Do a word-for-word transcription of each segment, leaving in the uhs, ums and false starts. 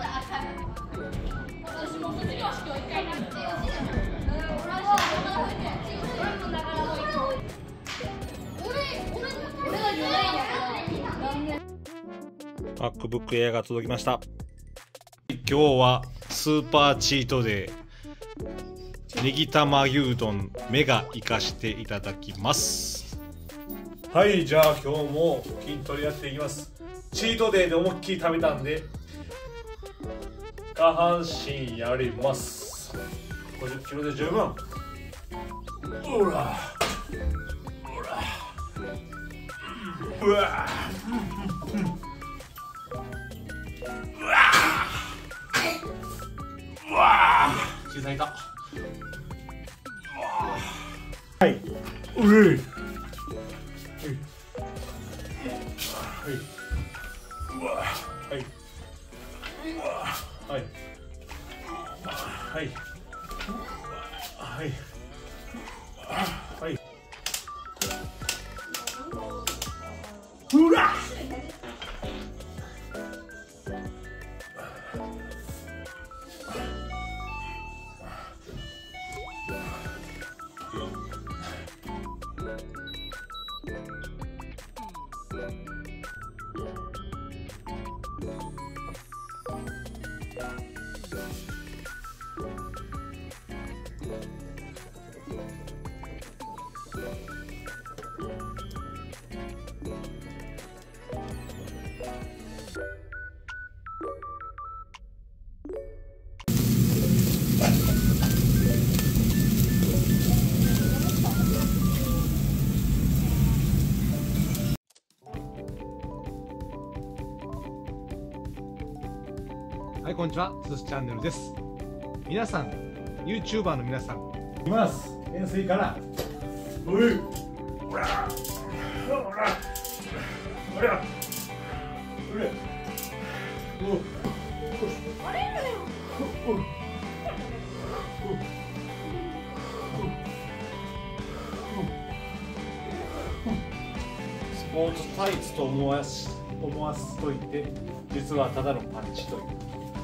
MacBook Air が届きました。今日はスーパーチートデー、ネギ玉牛丼メガいかしていただきます。はい、じゃあ今日も筋トレやっていきます。チートデーで思いっきり食べたんで下半身やります。ごじゅっキロで十分。ほらほらうわうわうわ小さいた。はい、うい、うわ、はい、はい、はい、はい、はい、うら。はい、こんにちは、すすチャンネルです。皆さん、YouTuber の皆さん、います。円錐から。うい、ほら、ほら、ほら、ほら、ほら、お、あれだよ。スポーツタイツと思わし、思わすといて、実はただのパンチという。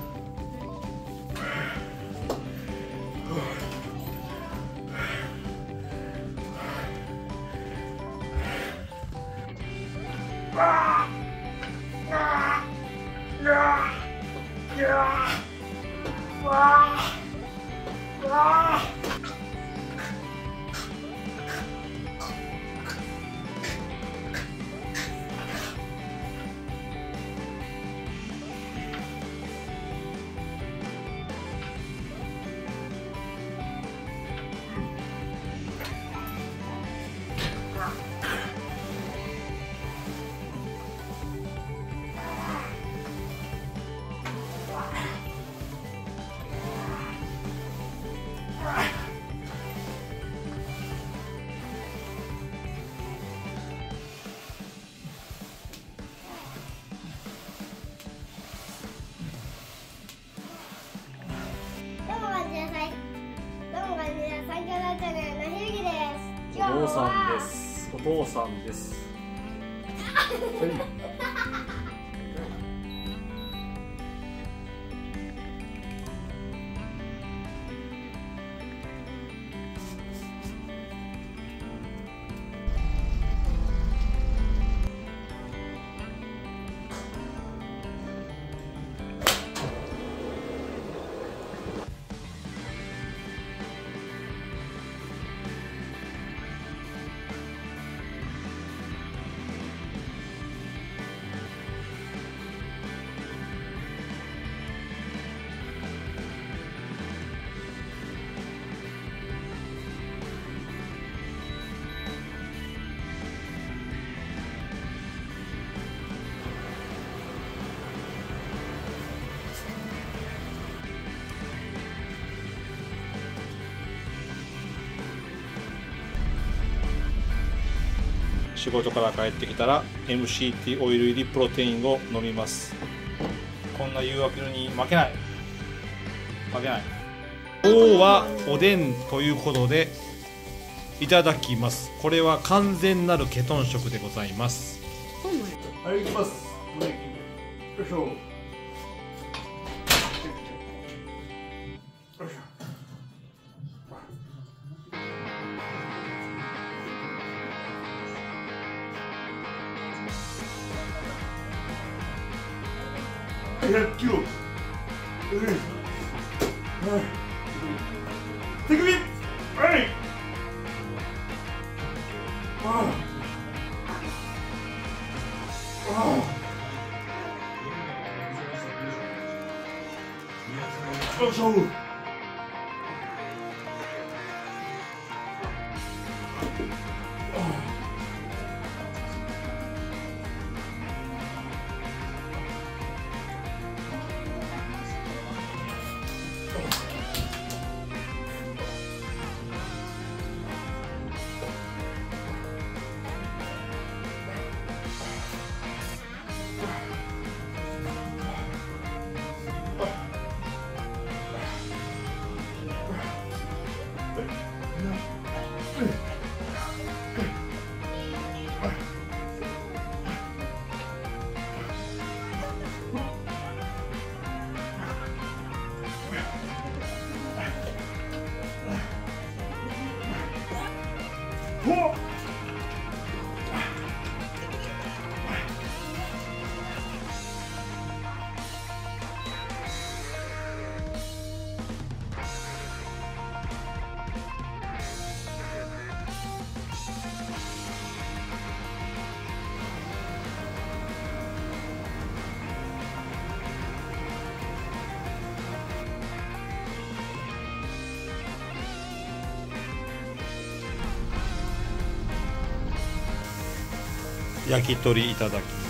お父さんです。お父さんです。仕事から帰ってきたら エムシーティー オイル入りプロテインを飲みます。こんな誘惑に負けない負けない。今日はおでんということでいただきます。これは完全なるケトン食でございます。はい、いきます。よいしょ。 ひゃくキロ。手首。はい。ああ。よいしょ。 焼き鳥いただきます。